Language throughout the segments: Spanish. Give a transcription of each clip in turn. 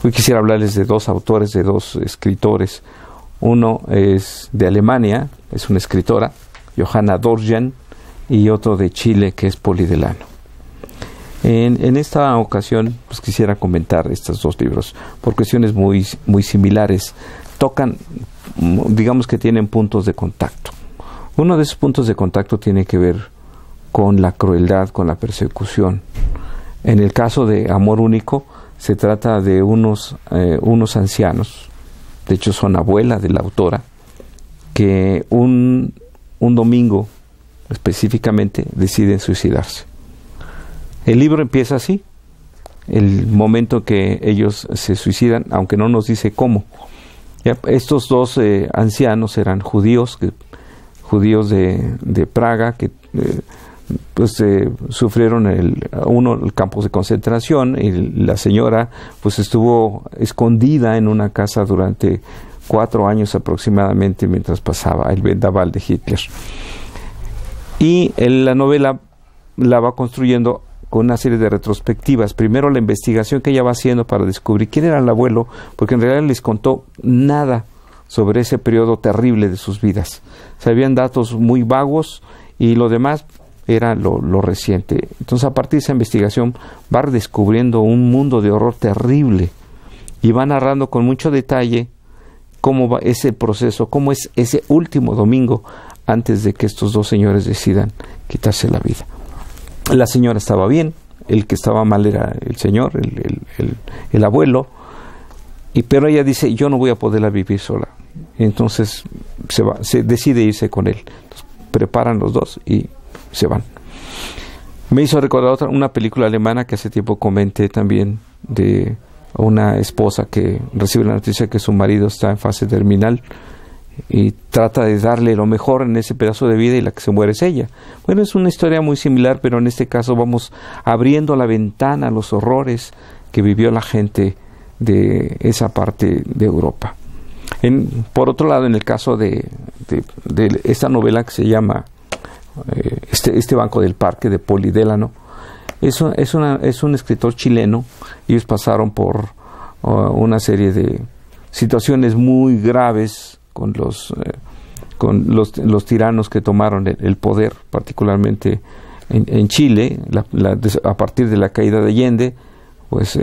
Hoy quisiera hablarles de dos autores, de dos escritores. Uno es de Alemania, es una escritora, Johanna Dorjan, y otro de Chile, que es Poli Delano. En esta ocasión pues quisiera comentar estos dos libros por cuestiones muy similares. Tocan, digamos que tienen puntos de contacto. Uno de esos puntos de contacto tiene que ver con la crueldad, con la persecución. En el caso de Amor Único se trata de unos ancianos, de hecho son abuela de la autora, que un domingo específicamente deciden suicidarse. El libro empieza así, el momento que ellos se suicidan, aunque no nos dice cómo. Ya, estos dos ancianos eran judíos de Praga, que sufrieron el campo de concentración, y la señora pues estuvo escondida en una casa durante 4 años aproximadamente mientras pasaba el vendaval de Hitler. Y la novela la va construyendo con una serie de retrospectivas. Primero la investigación que ella va haciendo para descubrir quién era el abuelo, porque en realidad les contó nada sobre ese periodo terrible de sus vidas. Sabían datos muy vagos y lo demás era lo reciente. Entonces, a partir de esa investigación va descubriendo un mundo de horror terrible y va narrando con mucho detalle cómo va ese proceso, cómo es ese último domingo antes de que estos dos señores decidan quitarse la vida. La señora estaba bien, el que estaba mal era el señor, el abuelo, pero ella dice, yo no voy a poderla vivir sola. Entonces se decide irse con él. Entonces, preparan los dos y se van. Me hizo recordar una película alemana que hace tiempo comenté también, de una esposa que recibe la noticia que su marido está en fase terminal y trata de darle lo mejor en ese pedazo de vida, y la que se muere es ella. Bueno, es una historia muy similar, pero en este caso vamos abriendo la ventana a los horrores que vivió la gente de esa parte de Europa. Por otro lado, en el caso de esta novela que se llama este Banco del Parque, de Poli Delano, es un escritor chileno. Ellos pasaron por una serie de situaciones muy graves con los tiranos que tomaron el poder, particularmente en Chile, a partir de la caída de Allende. Pues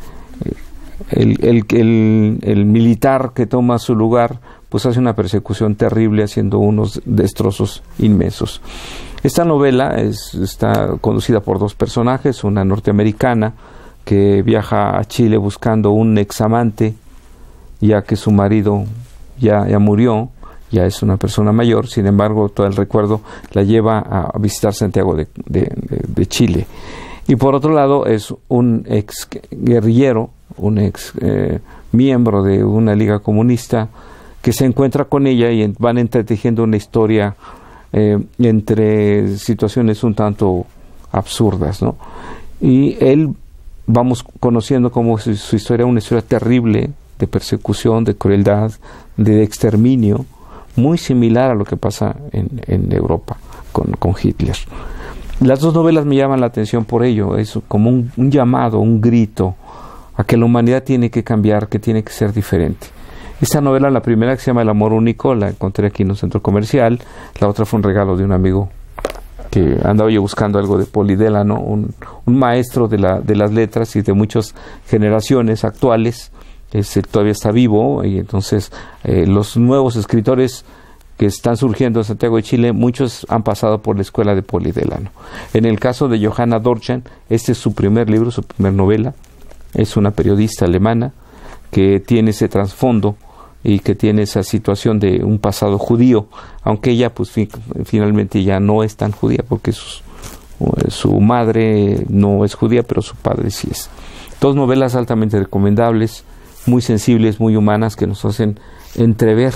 el militar que toma su lugar pues hace una persecución terrible, haciendo unos destrozos inmensos. Esta novela está conducida por dos personajes, una norteamericana que viaja a Chile buscando un examante, ya que su marido ya murió, ya es una persona mayor. Sin embargo, todo el recuerdo la lleva a visitar Santiago de Chile. Y por otro lado es un ex guerrillero, un ex miembro de una liga comunista, que se encuentra con ella y van entretejiendo una historia entre situaciones un tanto absurdas, ¿no? Y él, vamos conociendo como su historia, una historia terrible de persecución, de crueldad, de exterminio, muy similar a lo que pasa en Europa con Hitler. Las dos novelas me llaman la atención por ello. Es como un llamado, un grito a que la humanidad tiene que cambiar, que tiene que ser diferente. Esta novela, la primera, que se llama El Amor Único, la encontré aquí en un centro comercial. La otra fue un regalo de un amigo que andaba yo buscando algo de Poli Delano, un maestro de las letras y de muchas generaciones actuales. Todavía está vivo, y entonces los nuevos escritores que están surgiendo en Santiago de Chile, muchos han pasado por la escuela de Poli Delano. En el caso de Johanna Dorjan, este es su primer libro, su primer novela. Es una periodista alemana que tiene ese trasfondo y que tiene esa situación de un pasado judío, aunque ella pues finalmente ya no es tan judía, porque su madre no es judía, pero su padre sí es. Dos novelas altamente recomendables, muy sensibles, muy humanas, que nos hacen entrever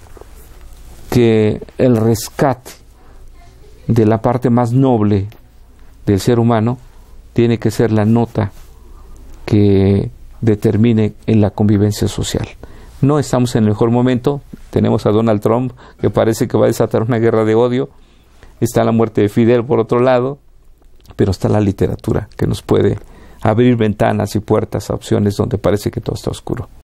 que el rescate de la parte más noble del ser humano tiene que ser la nota que determine en la convivencia social. No estamos en el mejor momento. Tenemos a Donald Trump, que parece que va a desatar una guerra de odio. Está la muerte de Fidel por otro lado, pero está la literatura, que nos puede abrir ventanas y puertas a opciones donde parece que todo está oscuro.